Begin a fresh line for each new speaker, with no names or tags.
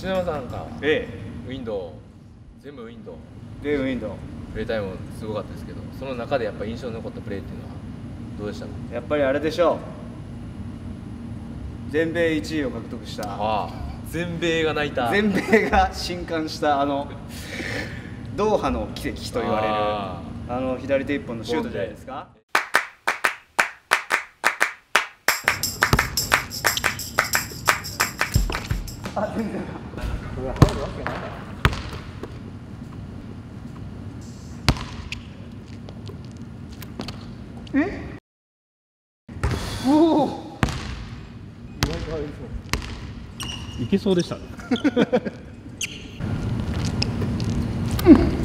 篠山さんがウィンドウ全部ウィンドウ
ウィンドウ
プレータイムもすごかったですけど、その中でやっぱり印象に残ったプレーっていうのはどうでしたか？
やっぱりあれでしょう、全米1位を獲得した、
全米が泣いた、
全米が震撼したドーハの奇跡と言われる左手一本のシュートじゃないですか。全然これは入るわけない。おお、
いけそうでした。